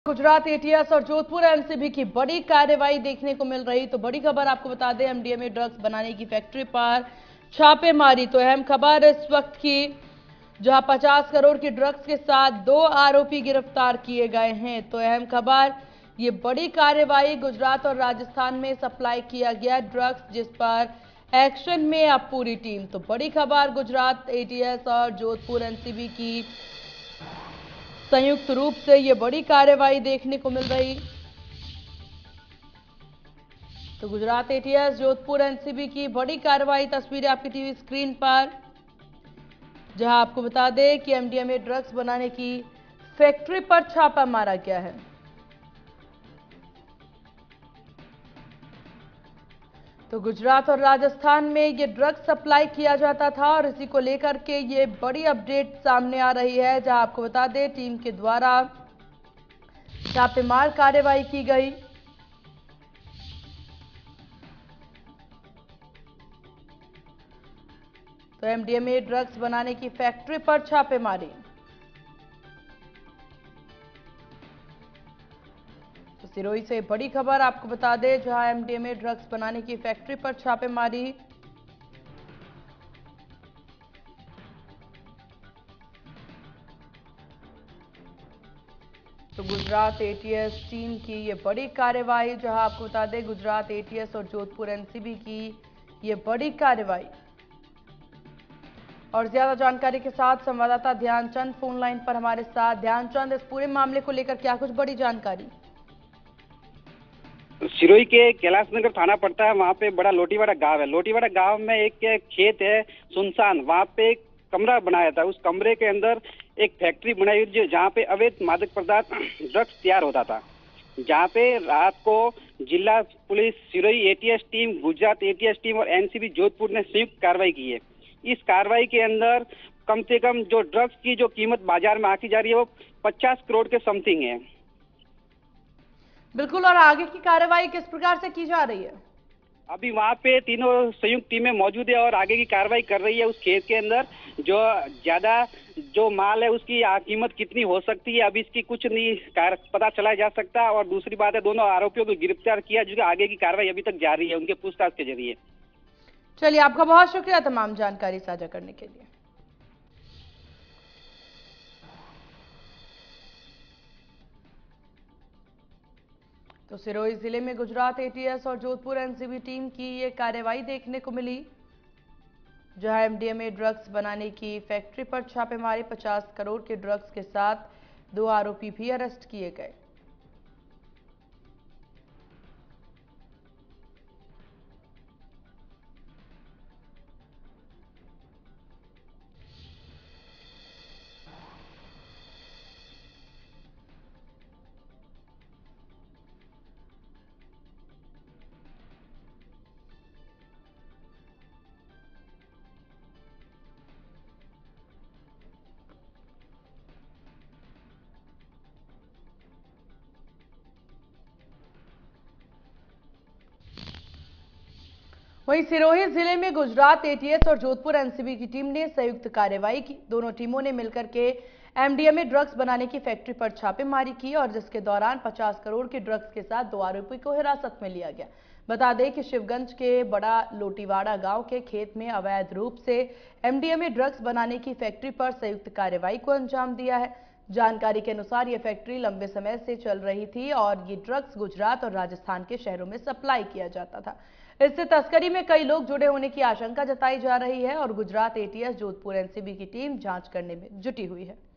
Gujarat ATS और Jodhpur NCB की बड़ी कार्रवाई देखने को मिल रही। तो बड़ी खबर आपको बता दें, एमडीएमए ड्रग्स बनाने की फैक्ट्री पर छापेमारी। तो अहम खबर इस वक्त की, जहां 50 करोड़ की ड्रग्स के साथ 2 आरोपी गिरफ्तार किए गए हैं। तो अहम खबर, ये बड़ी कार्रवाई गुजरात और राजस्थान में सप्लाई किया गया ड्रग्स, जिस पर एक्शन में अब पूरी टीम। तो बड़ी खबर, गुजरात एटीएस और जोधपुर एनसीबी की संयुक्त रूप से ये बड़ी कार्रवाई देखने को मिल रही। तो गुजरात एटीएस जोधपुर एनसीबी की बड़ी कार्रवाई, तस्वीरें आपकी टीवी स्क्रीन पर, जहां आपको बता दें कि एमडीएमए ड्रग्स बनाने की फैक्ट्री पर छापा मारा गया है। तो गुजरात और राजस्थान में ये ड्रग्स सप्लाई किया जाता था और इसी को लेकर के ये बड़ी अपडेट सामने आ रही है, जहां आपको बता दें टीम के द्वारा छापेमार कार्रवाई की गई। तो एमडीएमए ड्रग्स बनाने की फैक्ट्री पर छापेमारी। तो सिरोही से बड़ी खबर आपको बता दें, जहां एमडीएमए ड्रग्स बनाने की फैक्ट्री पर छापेमारी। तो गुजरात एटीएस टीम की ये बड़ी कार्रवाई, जहां आपको बता दें गुजरात एटीएस और जोधपुर एनसीबी की ये बड़ी कार्रवाई। और ज्यादा जानकारी के साथ संवाददाता ध्यानचंद फोन लाइन पर हमारे साथ। ध्यानचंद, इस पूरे मामले को लेकर क्या कुछ बड़ी जानकारी? सिरोही के कैलाश नगर थाना पड़ता है, वहाँ पे बड़ा लोटीवाड़ा गांव है। लोटीवाड़ा गांव में एक खेत है सुनसान, वहाँ पे एक कमरा बनाया था। उस कमरे के अंदर एक फैक्ट्री बनाई हुई, जहाँ पे अवैध मादक पदार्थ ड्रग्स तैयार होता था। जहाँ पे रात को जिला police, Sirohi ATS team, Gujarat ATS team और एनसीबी जोधपुर ने संयुक्त कार्रवाई की है। इस कार्रवाई के अंदर कम से कम जो ड्रग्स की जो कीमत बाजार में आंकी जा रही है वो 50 करोड़ के समथिंग है। बिल्कुल, और आगे की कार्रवाई किस प्रकार से की जा रही है? अभी वहाँ पे तीनों संयुक्त टीमें मौजूद है और आगे की कार्रवाई कर रही है। उस खेत के अंदर जो ज्यादा जो माल है उसकी कीमत कितनी हो सकती है, अभी इसकी कुछ नहीं पता चला जा सकता। और दूसरी बात है, दोनों आरोपियों को गिरफ्तार किया, जो आगे की कार्रवाई अभी तक जारी है उनके पूछताछ के जरिए। चलिए, आपका बहुत शुक्रिया तमाम जानकारी साझा करने के लिए। तो सिरोही जिले में गुजरात एटीएस और जोधपुर एनसीबी टीम की ये कार्रवाई देखने को मिली, जहां एमडीएमए ड्रग्स बनाने की फैक्ट्री पर छापेमारी। 50 करोड़ के ड्रग्स के साथ 2 आरोपी भी अरेस्ट किए गए। वहीं सिरोही जिले में गुजरात एटीएस और जोधपुर एनसीबी की टीम ने संयुक्त कार्रवाई की। दोनों टीमों ने मिलकर के एमडीएमए ड्रग्स बनाने की फैक्ट्री पर छापेमारी की और जिसके दौरान 50 करोड़ के ड्रग्स के साथ 2 आरोपी को हिरासत में लिया गया। बता दें कि शिवगंज के बड़ा लोटीवाड़ा गांव के खेत में अवैध रूप से एमडीएमए ड्रग्स बनाने की फैक्ट्री पर संयुक्त कार्रवाई को अंजाम दिया है। जानकारी के अनुसार यह फैक्ट्री लंबे समय से चल रही थी और ये ड्रग्स गुजरात और राजस्थान के शहरों में सप्लाई किया जाता था। इससे तस्करी में कई लोग जुड़े होने की आशंका जताई जा रही है और गुजरात एटीएस जोधपुर एनसीबी की टीम जांच करने में जुटी हुई है।